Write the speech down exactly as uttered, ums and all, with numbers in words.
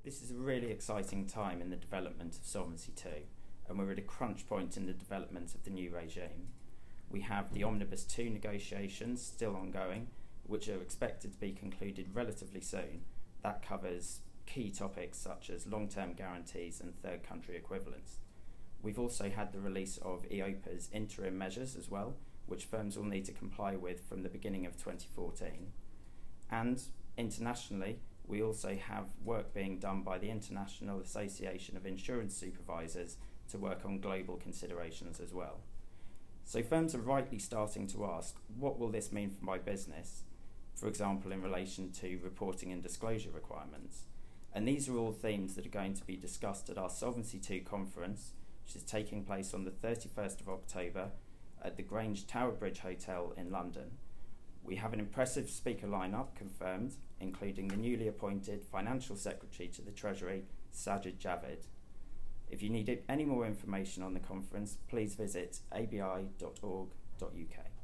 This is a really exciting time in the development of Solvency two, and we're at a crunch point in the development of the new regime. We have the Omnibus two negotiations still ongoing, which are expected to be concluded relatively soon. That covers key topics such as long-term guarantees and third country equivalents. We've also had the release of E I O Pa's interim measures as well, which firms will need to comply with from the beginning of twenty fourteen. And internationally, we also have work being done by the International Association of Insurance Supervisors to work on global considerations as well. So firms are rightly starting to ask, what will this mean for my business? For example, in relation to reporting and disclosure requirements. And these are all themes that are going to be discussed at our Solvency two conference, which is taking place on the thirty-first of October at the Grange Tower Bridge Hotel in London. We have an impressive speaker lineup confirmed, including the newly appointed Financial Secretary to the Treasury, Sajid Javid. If you need any more information on the conference, please visit a b i dot org dot u k.